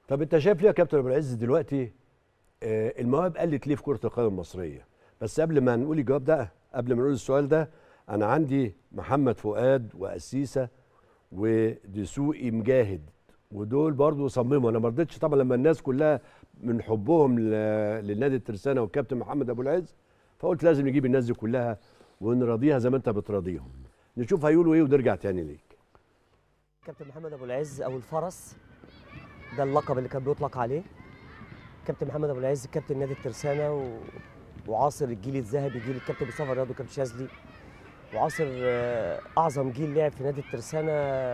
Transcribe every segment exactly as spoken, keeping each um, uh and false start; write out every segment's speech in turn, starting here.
طب انت شايف ليه يا كابتن ابو العز دلوقتي آه، المواهب قلت ليه في كرة القدم المصرية؟ بس قبل ما نقول الجواب ده، قبل ما نقول السؤال ده، انا عندي محمد فؤاد وقسيسة ودسوقي مجاهد، ودول برضو صمموا. انا ما رضيتش طبعا لما الناس كلها من حبهم ل- للنادي الترسانة والكابتن محمد ابو العز، فقلت لازم نجيب الناس دي كلها ونراضيها زي ما انت بتراضيهم. نشوف هيقولوا ايه ونرجع تاني ليك. كابتن محمد ابو العز او الفرس، ده اللقب اللي كان بيطلق عليه. كابتن محمد ابو العز كابتن نادي الترسانه و... وعاصر الجيل الذهبي، جيل الكابتن مصطفى رياض وكابتن شاذلي، وعاصر آه، اعظم جيل لعب في نادي الترسانه،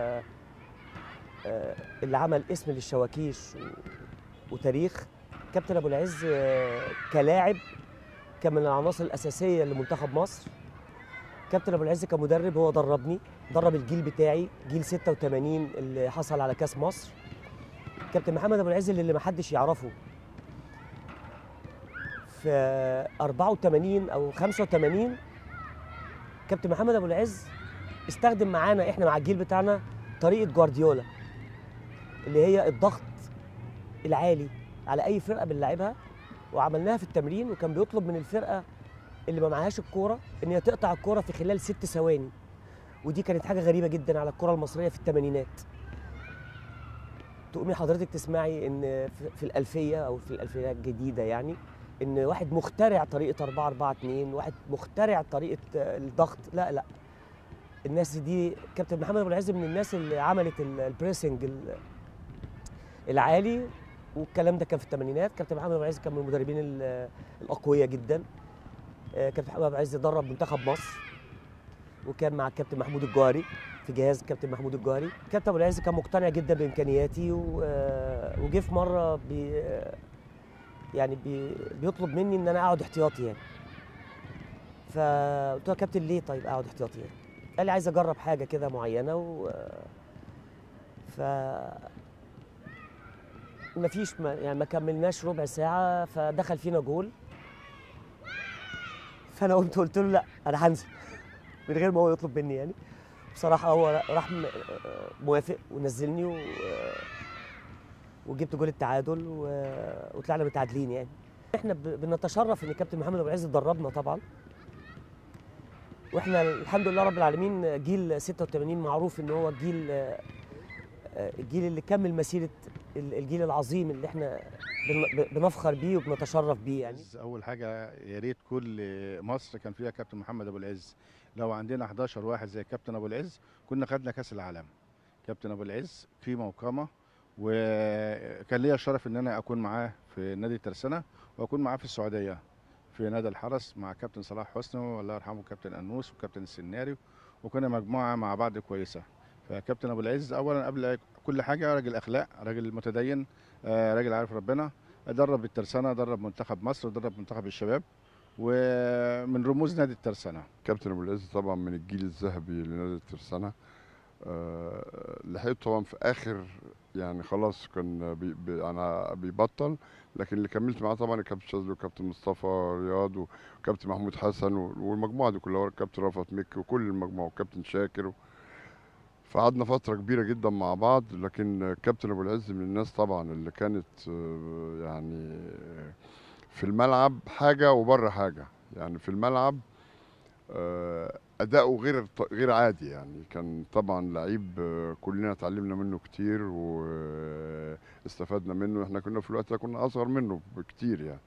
آه، اللي عمل اسم للشواكيش و... وتاريخ. كابتن ابو العز آه، كلاعب كان من العناصر الاساسيه لمنتخب مصر. كابتن ابو العز كمدرب هو دربني، درب الجيل بتاعي جيل ستة وثمانين اللي حصل على كاس مصر. كابتن محمد ابو العز اللي ما حدش يعرفه في أربعة وثمانين او خمسة وثمانين، كابتن محمد ابو العز استخدم معانا احنا مع الجيل بتاعنا طريقه جوارديولا، اللي هي الضغط العالي على اي فرقه بنلعبها، وعملناها في التمرين. وكان بيطلب من الفرقه اللي ما معهاش الكوره ان هي تقطع الكوره في خلال ست ثواني، ودي كانت حاجه غريبه جدا على الكره المصريه في الثمانينات. تقومي حضرتك تسمعي ان في في الالفيه او في الالفيه الجديده يعني ان واحد مخترع طريقه أربعة أربعة اثنين، واحد مخترع طريقه الضغط. لا لا، الناس دي كابتن محمد ابو العز من الناس اللي عملت ال- البريسنج ال- العالي، والكلام ده كان في الثمانينات. كابتن محمد ابو العز كان من المدربين ال- الاقوياء جدا. آه، كابتن محمد ابو العز درب منتخب مصر، وكان مع الكابتن محمود الجوهري في جهاز الكابتن محمود الجوهري. كابتن ابو العز كان مقتنع جدا بامكانياتي، و- آه، وجه في مره بي يعني بي بيطلب مني ان انا اقعد احتياطي يعني. فقلت له يا كابتن ليه طيب اقعد احتياطي يعني؟ قال لي عايز اجرب حاجه كده معينه، و ف مفيش ما يعني ما كملناش ربع ساعه فدخل فينا جول. فانا قمت قلت له لا انا هنزل من غير ما هو يطلب مني يعني. بصراحه هو راح م- موافق ونزلني، و... وجبت جول التعادل، و... وطلعنا متعادلين يعني. احنا ب... بنتشرف ان كابتن محمد ابو العز دربنا طبعا، واحنا الحمد لله رب العالمين جيل ستة وثمانين معروف ان هو الجيل الجيل اللي كمل مسيره الجيل العظيم اللي احنا بن- بنفخر بيه وبنتشرف بيه يعني. اول حاجه يا ريت كل مصر كان فيها كابتن محمد ابو العز. لو عندنا حداشر واحد زي كابتن ابو العز كنا خدنا كاس العالم. كابتن ابو العز قيمه وقامه، وكان ليا الشرف ان انا اكون معاه في نادي ترسانة واكون معاه في السعوديه في نادي الحرس مع كابتن صلاح حسني والله يرحمه كابتن انوس وكابتن السناري، وكنا مجموعه مع بعض كويسه. فكابتن ابو العز اولا قبل كل حاجه راجل اخلاق، راجل متدين، آه، راجل عارف ربنا. درب الترسانة، درب منتخب مصر، ودرب منتخب الشباب، ومن رموز نادي الترسانة. كابتن ابو العز طبعا من الجيل الذهبي لنادي الترسانة. أه لحقته طبعا في اخر، يعني خلاص كان بي بي انا بيبطل، لكن اللي كملت معاه طبعا الكابتن شاذلي وكابتن مصطفى رياض وكابتن محمود حسن والمجموعه دي كلها، الكابتن رفعت مكي وكل المجموعه وكابتن شاكر. فقعدنا فتره كبيره جدا مع بعض، لكن كابتن ابو العز من الناس طبعا اللي كانت آه، يعني في الملعب حاجه وبره حاجه. يعني في الملعب آه، اداؤه غير غير عادي، يعني كان طبعا لعيب آه، كلنا اتعلمنا منه كتير واستفدنا منه. احنا كنا في الوقت ده كنا اصغر منه بكتير يعني.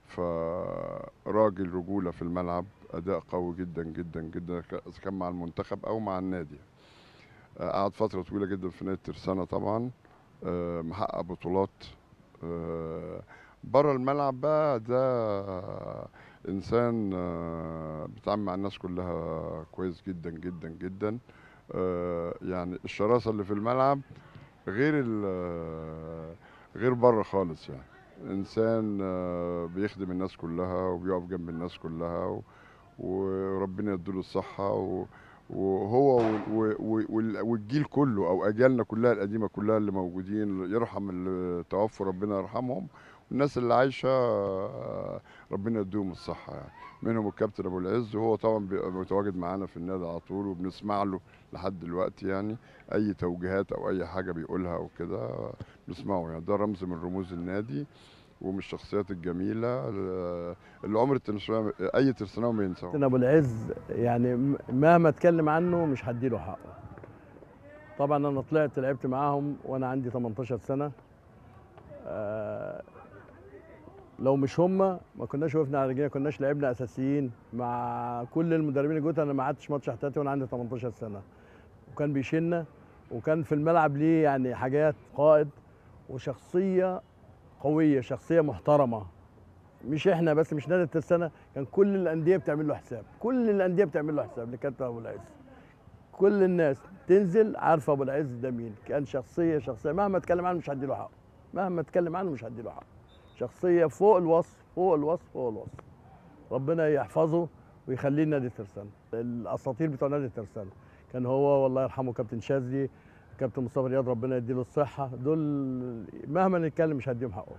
فراجل رجوله في الملعب، اداء قوي جدا جدا جدا اذا كان مع المنتخب او مع النادي. آه، قعد فتره طويله جدا في نادي الترسانة طبعا، آه، محقق بطولات. آه، بره الملعب بقى ده انسان آه، بيتعامل مع الناس كلها كويس جدا جدا جدا. آه، يعني الشراسة اللي في الملعب غير ال- غير بره خالص. يعني انسان آه، بيخدم الناس كلها وبيقف جنب الناس كلها، و- وربنا يديله الصحة. و- وهو و- و- وال- والجيل كله او اجيالنا كلها القديمه كلها اللي موجودين، يرحم اللي توفوا ربنا يرحمهم، الناس اللي عايشه ربنا يديهم الصحه يعني، منهم الكابتن ابو العز، وهو طبعا بيبقى متواجد معانا في النادي على طول وبنسمع له لحد دلوقتي يعني، اي توجيهات او اي حاجه بيقولها او كده بنسمعه يعني. ده رمز من رموز النادي ومن الشخصيات الجميله اللي عمر الترساناوي اي ترساناوي ما ينساها. كابتن ابو العز يعني مهما اتكلم عنه مش هديله حقه. طبعا انا طلعت لعبت معاهم وانا عندي تمنتاشر سنه. آه لو مش هم ما كناش وقفنا على رجلينا، كناش لعبنا اساسيين مع كل المدربين اللي جوت. انا ما قعدتش ماتش احتياطي وانا عندي تمنتاشر سنه، وكان بيشيلنا وكان في الملعب ليه يعني حاجات، قائد وشخصيه قويه، شخصيه محترمه. مش احنا بس، مش نادي الترسانة، كان كل الانديه بتعمل له حساب، كل الانديه بتعمل له حساب لكابتن ابو العز. كل الناس تنزل عارفه ابو العز ده مين. كان شخصيه شخصيه مهما اتكلم عنه مش هدي له حقه، مهما اتكلم عنه مش هدي له حقه. شخصيه فوق الوصف فوق الوصف فوق الوصف. ربنا يحفظه ويخليه نادي الترسانة. الاساطير بتوع نادي الترسانة كان هو والله يرحمه كابتن شاذلي، كابتن مصطفى رياض ربنا يديله الصحه. دول مهما نتكلم مش هديهم حقه.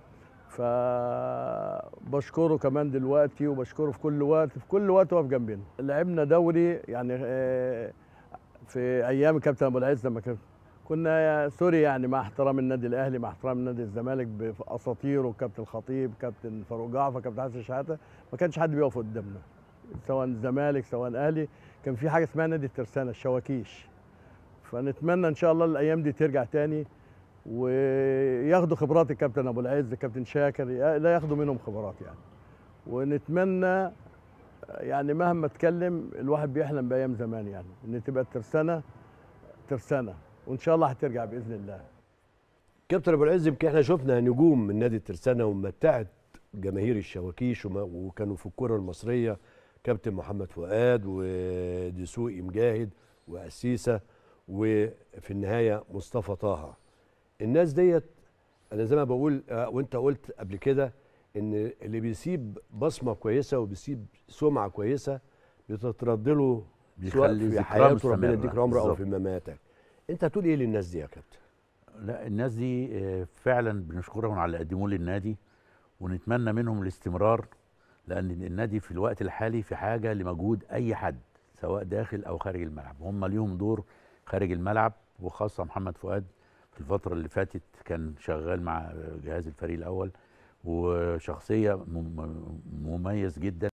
فبشكره كمان دلوقتي وبشكره في كل وقت، في كل وقت واقف جنبنا. لعبنا دوري يعني في ايام الكابتن ابو العز لما كنا سوري يعني، مع احترام النادي الاهلي مع احترام نادي الزمالك باساطيره، كابتن الخطيب، كابتن فاروق جعفر، كابتن حسن شحاته، ما كانش حد بيقف قدامنا سواء الزمالك سواء الاهلي. كان في حاجه اسمها نادي الترسانة الشواكيش. فنتمنى ان شاء الله الايام دي ترجع تاني وياخدوا خبرات الكابتن ابو العز، الكابتن شاكر، لا ياخدوا منهم خبرات يعني. ونتمنى يعني مهما اتكلم الواحد بيحلم بايام زمان يعني، ان تبقى الترسانة ترسانة، وان شاء الله هترجع باذن الله. كابتن ابو العز يمكن احنا شفنا نجوم من نادي الترسانة ومتعت جماهير الشواكيش وكانوا في الكرة المصرية، كابتن محمد فؤاد ودسوقي مجاهد وأسيسة وفي النهاية مصطفى طه. الناس ديت انا زي ما بقول وانت قلت قبل كده ان اللي بيسيب بصمه كويسه وبيسيب سمعه كويسه بتترد له سواء في حياته ربنا يديك عمره او في مماتك. انت هتقول ايه للناس دي يا كابتن؟ لا الناس دي فعلا بنشكرهم على اللي قدموه للنادي ونتمنى منهم الاستمرار، لان النادي في الوقت الحالي في حاجه لمجهود اي حد سواء داخل او خارج الملعب. هم ليهم دور خارج الملعب، وخاصه محمد فؤاد في الفترة اللي فاتت كان شغال مع جهاز الفريق الأول وشخصية مميز جدا.